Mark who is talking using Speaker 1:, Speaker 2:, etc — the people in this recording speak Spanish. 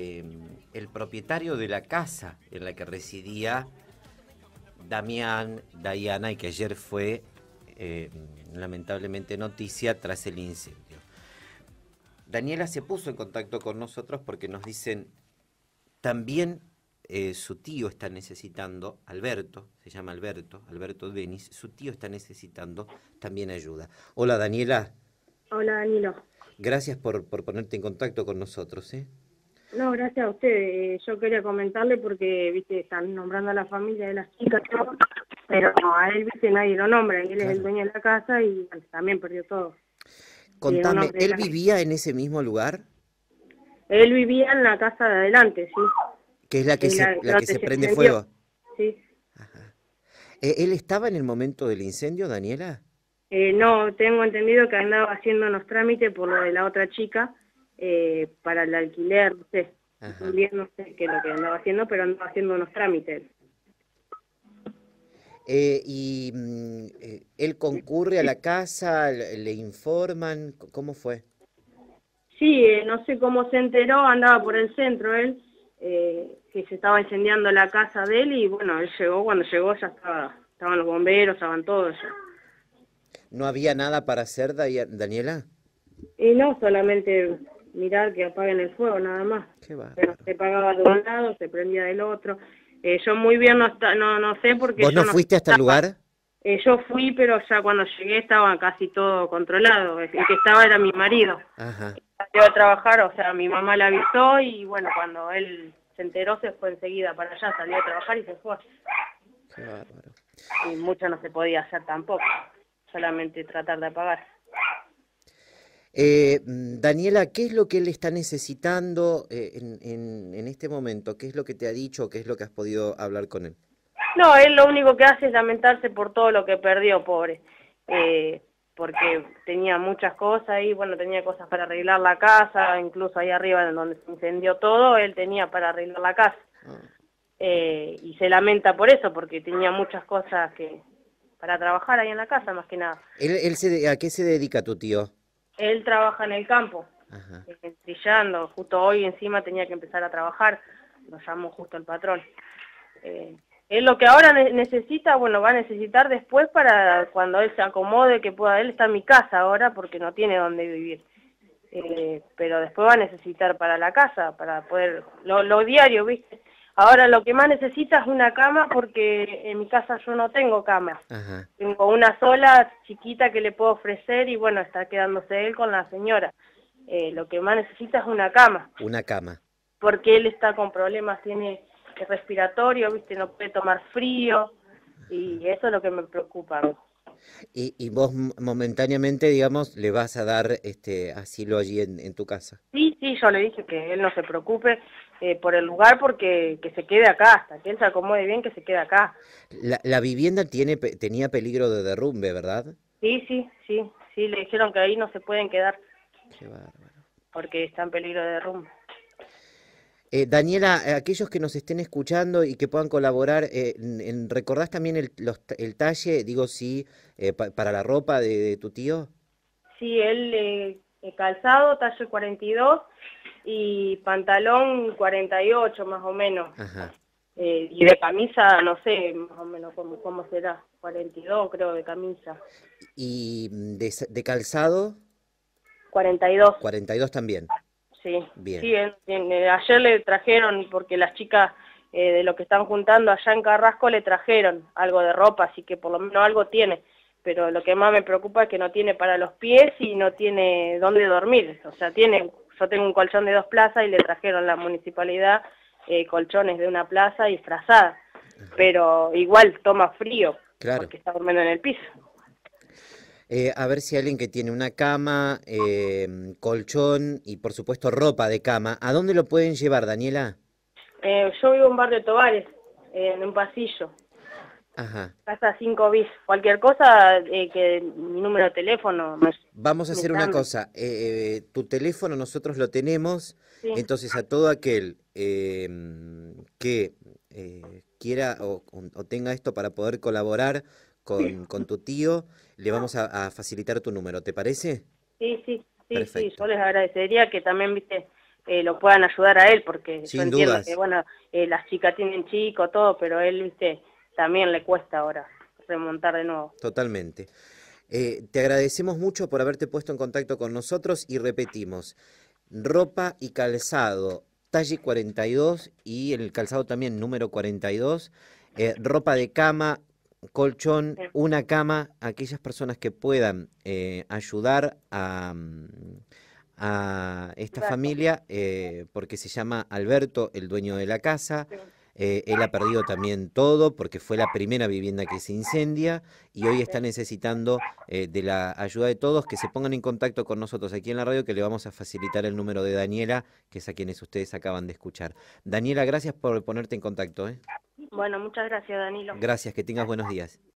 Speaker 1: el propietario de la casa en la que residía Damián, Dayana, y que ayer fue lamentablemente noticia tras el incendio. Daniela se puso en contacto con nosotros porque nos dicen también su tío está necesitando, Alberto, se llama Alberto Denis, su tío está necesitando también ayuda. Hola Daniela.
Speaker 2: Hola Danilo.
Speaker 1: Gracias por ponerte en contacto con nosotros, ¿eh?
Speaker 2: No, gracias a usted. Yo quería comentarle porque, viste, están nombrando a la familia de las chicas, todo, pero no, a él, viste, nadie lo nombra, y él es el
Speaker 1: Claro.
Speaker 2: dueño de la casa y bueno, también perdió todo. Un
Speaker 1: Contame,
Speaker 2: hombre de
Speaker 1: ¿él
Speaker 2: la...
Speaker 1: vivía en ese mismo lugar?
Speaker 2: Él vivía en la casa de adelante, sí,
Speaker 1: Que es la que la que
Speaker 2: donde
Speaker 1: se
Speaker 2: se
Speaker 1: prende
Speaker 2: incendió,
Speaker 1: fuego.
Speaker 2: sí.
Speaker 1: Ajá. ¿Él estaba en el momento del incendio, Daniela?
Speaker 2: No, tengo entendido que andaba haciendo unos trámites por lo de la otra chica, para el alquiler, no sé,
Speaker 1: Ajá.
Speaker 2: bien no sé qué es lo que andaba haciendo, pero andaba haciendo unos trámites.
Speaker 1: ¿Él concurre a la casa? ¿Le informan? ¿Cómo fue?
Speaker 2: Sí, no sé cómo se enteró, andaba por el centro él, que se estaba incendiando la casa de él y bueno, él llegó, cuando llegó ya estaban los bomberos, estaban todos ya.
Speaker 1: ¿No había nada para hacer, Daniela?
Speaker 2: Y no solamente mirar que apaguen el fuego, nada más.
Speaker 1: Qué
Speaker 2: Pero
Speaker 1: bárbaro.
Speaker 2: se apagaba de un lado, se prendía del otro. Yo muy bien no sé porque
Speaker 1: ¿Vos
Speaker 2: yo
Speaker 1: no
Speaker 2: no
Speaker 1: fuiste hasta el
Speaker 2: estaba.
Speaker 1: lugar?
Speaker 2: Yo fui, pero ya cuando llegué estaba casi todo controlado. El que estaba era mi marido.
Speaker 1: Ajá.
Speaker 2: Salió a trabajar, o sea, mi mamá le avisó y bueno, cuando él se enteró se fue enseguida para allá, salió a trabajar y se fue.
Speaker 1: Qué bárbaro.
Speaker 2: Y mucho no se podía hacer tampoco, solamente tratar de apagar.
Speaker 1: Daniela, ¿qué es lo que él está necesitando en este momento? ¿Qué es lo que te ha dicho o qué es lo que has podido hablar con él?
Speaker 2: No, él lo único que hace es lamentarse por todo lo que perdió, pobre. Porque tenía muchas cosas y bueno, tenía cosas para arreglar la casa, incluso ahí arriba en donde se incendió todo, él tenía para arreglar la casa.
Speaker 1: Ah.
Speaker 2: Y se lamenta por eso, porque tenía muchas cosas para trabajar ahí en la casa, más que nada.
Speaker 1: ¿A qué se dedica tu tío?
Speaker 2: Él trabaja en el campo,
Speaker 1: Ajá.
Speaker 2: trillando, justo hoy encima tenía que empezar a trabajar, lo llamó justo el patrón. Él lo que ahora necesita, bueno, va a necesitar después para cuando él se acomode, que pueda, él está en mi casa ahora porque no tiene dónde vivir. Pero después va a necesitar para la casa, para poder, lo diario, ¿viste? Ahora lo que más necesita es una cama porque en mi casa yo no tengo cama.
Speaker 1: Ajá.
Speaker 2: Tengo una sola chiquita que le puedo ofrecer y bueno, está quedándose él con la señora. Lo que más necesita es una cama,
Speaker 1: Una cama.
Speaker 2: porque él está con problemas, tiene respiratorio, ¿viste? No puede tomar frío y eso es lo que me preocupa.
Speaker 1: Y vos momentáneamente, digamos, le vas a dar asilo allí en tu casa.
Speaker 2: Sí, sí, yo le dije que él no se preocupe por el lugar porque que se quede acá, hasta que él se acomode bien, que se quede acá.
Speaker 1: La vivienda tenía peligro de derrumbe, ¿verdad?
Speaker 2: Sí, sí, sí, sí, le dijeron que ahí no se pueden quedar
Speaker 1: Qué bárbaro.
Speaker 2: porque está en peligro de derrumbe.
Speaker 1: Daniela, aquellos que nos estén escuchando y que puedan colaborar, ¿recordás también el talle, digo, sí, para la ropa de tu tío?
Speaker 2: Sí, él calzado, talle 42 y pantalón 48 más o menos.
Speaker 1: Ajá.
Speaker 2: Y de camisa, no sé, más o menos cómo será, 42 creo de camisa.
Speaker 1: Y de calzado,
Speaker 2: 42.
Speaker 1: 42 también.
Speaker 2: Sí,
Speaker 1: Bien.
Speaker 2: sí, ayer le trajeron, porque las chicas de lo que están juntando allá en Carrasco le trajeron algo de ropa, así que por lo menos algo tiene. Pero lo que más me preocupa es que no tiene para los pies y no tiene dónde dormir. O sea, yo tengo un colchón de 2 plazas y le trajeron la municipalidad colchones de una plaza y frazada. Pero igual toma frío
Speaker 1: Claro.
Speaker 2: porque está durmiendo en el piso.
Speaker 1: A ver si alguien que tiene una cama, colchón y por supuesto ropa de cama, ¿a dónde lo pueden llevar, Daniela?
Speaker 2: Yo vivo en Barrio Tovares, en un pasillo.
Speaker 1: Ajá.
Speaker 2: Casa 5 bis. Cualquier cosa, que mi número de teléfono
Speaker 1: Vamos a
Speaker 2: me
Speaker 1: hacer una
Speaker 2: llamen.
Speaker 1: cosa, tu teléfono nosotros lo tenemos,
Speaker 2: Sí,
Speaker 1: entonces a todo aquel que quiera o tenga esto para poder colaborar con tu tío, le vamos a facilitar tu número, ¿te parece?
Speaker 2: sí, sí, sí, sí. Yo
Speaker 1: Perfecto.
Speaker 2: les agradecería que también, viste, lo puedan ayudar a él, porque yo
Speaker 1: Sin
Speaker 2: entiendo
Speaker 1: dudas.
Speaker 2: que, bueno, las chicas tienen chico, todo, pero él, viste, también le cuesta ahora remontar de nuevo.
Speaker 1: Totalmente. Te agradecemos mucho por haberte puesto en contacto con nosotros y repetimos, ropa y calzado, talle 42 y el calzado también número 42, ropa de cama, colchón,
Speaker 2: Sí,
Speaker 1: una cama, aquellas personas que puedan ayudar a esta
Speaker 2: gracias.
Speaker 1: familia, porque se llama Alberto, el dueño de la casa.
Speaker 2: Sí,
Speaker 1: Él ha perdido también todo porque fue la primera vivienda que se incendia y hoy
Speaker 2: sí.
Speaker 1: está necesitando de la ayuda de todos, que se pongan en contacto con nosotros aquí en la radio, que le vamos a facilitar el número de Daniela, que es a quienes ustedes acaban de escuchar. Daniela, gracias por ponerte en contacto.
Speaker 2: Bueno, muchas gracias, Danilo.
Speaker 1: Gracias, que tengas buenos días.